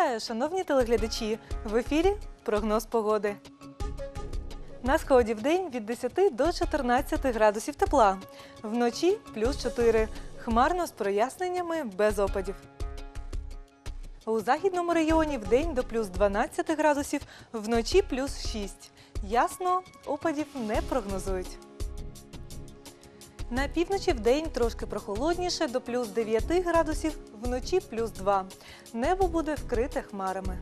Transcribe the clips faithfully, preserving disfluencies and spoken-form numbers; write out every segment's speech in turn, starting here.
Вітаю, шановні телеглядачі! В ефірі прогноз погоди. На сході вдень від десяти до чотирнадцяти градусів тепла. Вночі плюс чотири. Хмарно з проясненнями без опадів. У західному регіоні вдень до плюс дванадцяти градусів, вночі плюс шість. Ясно, опадів не прогнозують. На півночі вдень трошки прохолодніше, до плюс дев'яти градусів, вночі плюс два. Небо буде вкрите хмарами.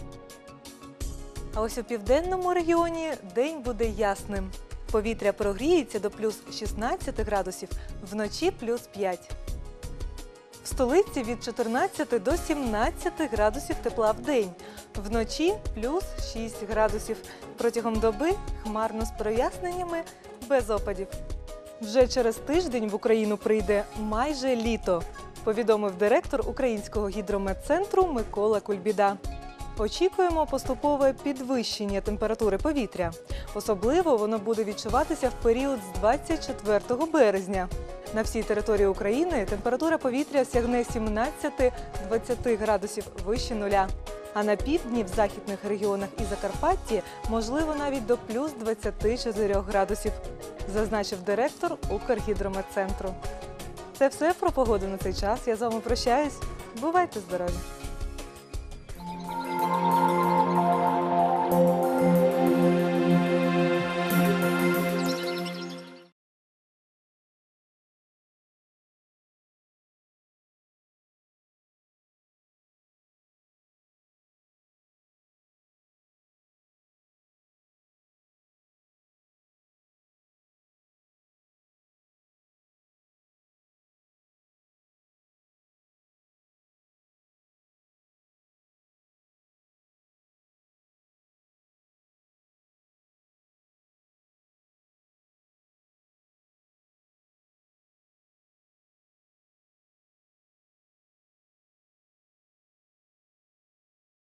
А ось у південному регіоні день буде ясним. Повітря прогріється до плюс шістнадцяти градусів, вночі плюс п'ять. В столиці від чотирнадцяти до сімнадцяти градусів тепла в день, вночі плюс шість градусів. Протягом доби хмарно з проясненнями без опадів. Вже через тиждень в Україну прийде майже літо, повідомив директор Українського гідрометцентру Микола Кульбіда. Очікуємо поступове підвищення температури повітря. Особливо воно буде відчуватися в період з двадцять четвертого березня. На всій території України температура повітря сягне сімнадцяти-двадцяти градусів вище нуля. А на півдні, в західних регіонах і Закарпатті, можливо навіть до плюс двадцяти чотирьох градусів, зазначив директор Укргідрометцентру. Це все про погоду на цей час. Я з вами прощаюсь. Бувайте здорові!